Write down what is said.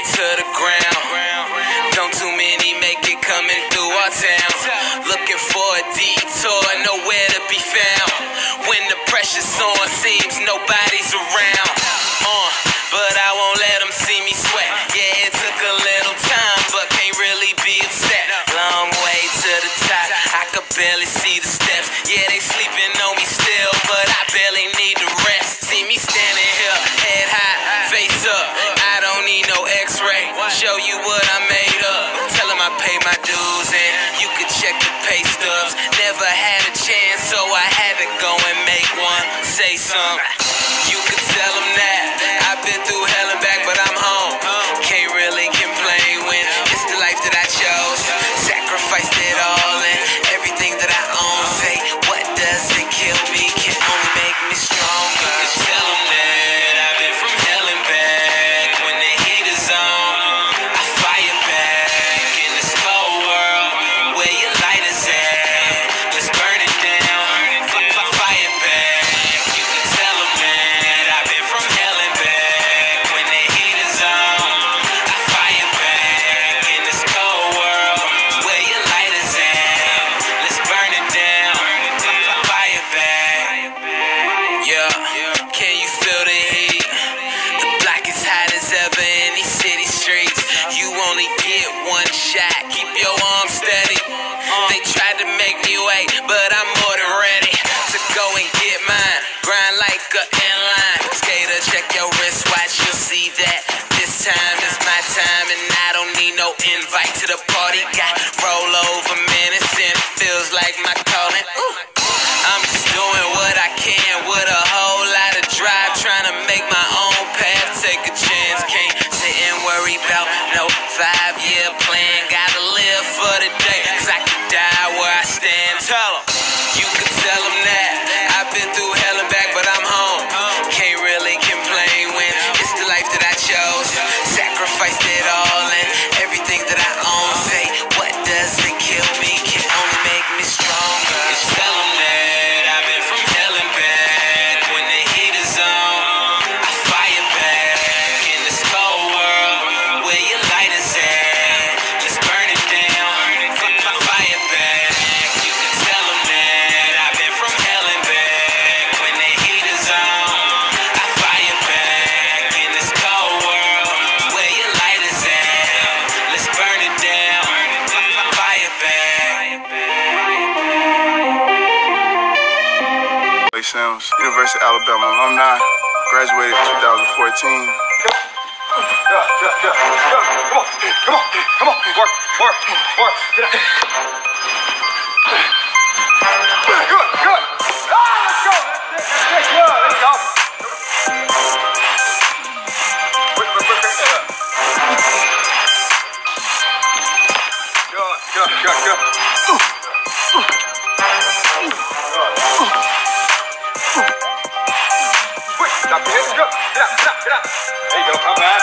to the ground. Don't too many make it coming through our town. Looking for a detour, nowhere to be found. When the pressure's on, seems nobody's around. But I won't let them see me sweat. Yeah, it took a little time, but can't really be upset. Long way to the top, I could barely see the steps. Yeah, they sleeping on me still, but I barely need to rest. See me standing here, head high, face up. I don't need no x-ray, show you what I made up. Tell them I paid my dues and you could check the pay stubs. Never had a chance, so I had to go and make one. Say something, you could tell them that I've been through hell and back, but I'm home. Can't really complain when it's the life that I chose. Sacrificed it all and everything that I own. Say, what doesn't kill me can only make me stronger. You could tell them that I've been from hell and back. When the heat is on, I fire back. In this cold world, where your light is at, let's burn it down. Fire back. You could tell them that I've been from hell and back. When the heat is on, I fire back. In this cold world, where your light is at, let's burn it down. Fire back. Yeah, can you feel the heat? The block is hot as ever in these city streets. You only get one shot, keep your arms steady. They tried to make me wait, but I'm more than ready to go and get mine. Grind like a inline skater, check your wristwatch, you'll see that this time is my time, and I don't need no invite to the party. Got rollover minutes and it feels like my calling. I'm just doing what I can with a whole lot of drive, trying to make my own path, take a chance. Can't sit and worry about no 5-year plan. Gotta live for the day, cause I could die where I stand. Tell them, you could tell them that I've been through hell and back, but I'm home. Can't really complain when it's the life that I chose. Sacrificed it all and everything that I own. Say, what doesn't kill me can only make me stronger. You tell them that I've been from hell and back. When the heat is on, I fire back. In this cold world, where your light is at, let's burn it down. Fire back. You can tell them that I've been from hell and back. When the heat is on, I fire back. In this cold world, where your light is at, let's burn it down. Fire back. Sims, University of Alabama alumni, graduated 2014. Come on, work, get up. Good. Let's go. That's good. Let's go. Good. Quick, stop your head. Good. Get up. There you go. Come back.